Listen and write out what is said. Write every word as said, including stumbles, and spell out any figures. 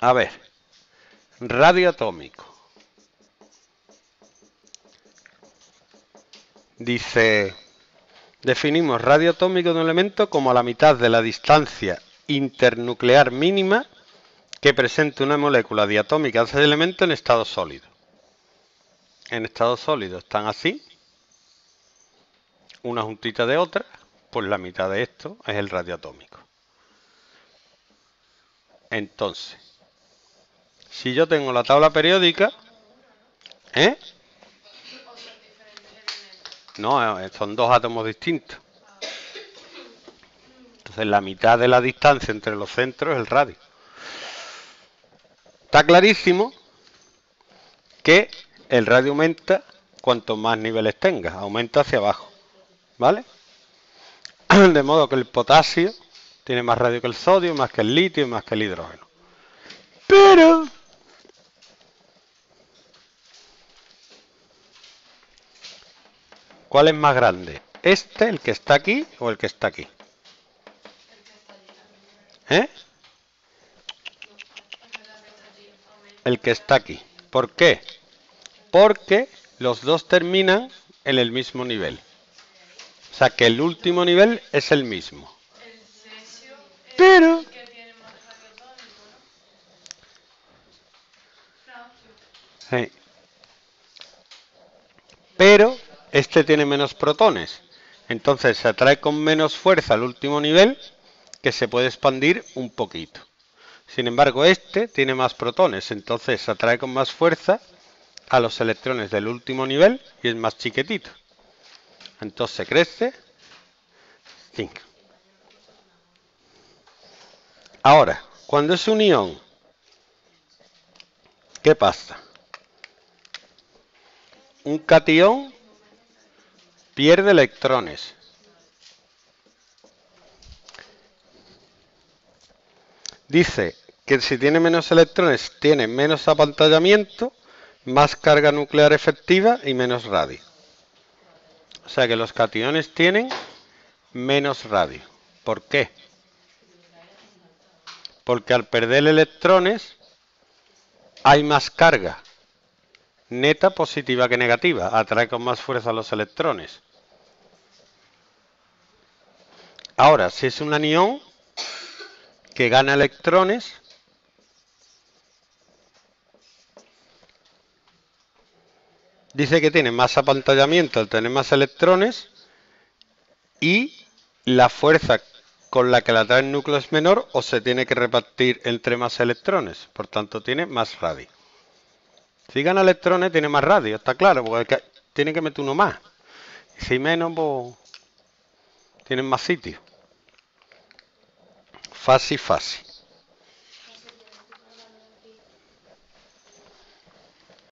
A ver, radio atómico. Dice, definimos radio atómico de un elemento como la mitad de la distancia internuclear mínima que presente una molécula diatómica de ese elemento en estado sólido. En estado sólido están así, una juntita de otra, pues la mitad de esto es el radio atómico. Entonces, si yo tengo la tabla periódica, ¿eh? No, son dos átomos distintos. Entonces la mitad de la distancia entre los centros es el radio. Está clarísimo que el radio aumenta cuanto más niveles tenga, aumenta hacia abajo, ¿vale? De modo que el potasio tiene más radio que el sodio, más que el litio y más que el hidrógeno. Pero ¿cuál es más grande? ¿Este, el que está aquí, o el que está aquí? ¿Eh? El que está aquí. ¿Por qué? Porque los dos terminan en el mismo nivel. O sea que el último nivel es el mismo. Pero sí. Pero este tiene menos protones. Entonces se atrae con menos fuerza al último nivel, que se puede expandir un poquito. Sin embargo, este tiene más protones, entonces se atrae con más fuerza a los electrones del último nivel y es más chiquitito. Entonces crece cinco. Ahora, cuando es un ión, ¿qué pasa? Un catión pierde electrones. Dice que si tiene menos electrones, tiene menos apantallamiento, más carga nuclear efectiva y menos radio. O sea que los cationes tienen menos radio. ¿Por qué? Porque al perder electrones hay más carga neta positiva que negativa, atrae con más fuerza a los electrones. Ahora, si es un anión que gana electrones, dice que tiene más apantallamiento al tener más electrones y la fuerza con la que la atrae el núcleo es menor o se tiene que repartir entre más electrones, por tanto tiene más radio. Si gana electrones tiene más radio, está claro, porque tiene que meter uno más. Si menos, pues tienen más sitio. Fácil, fácil.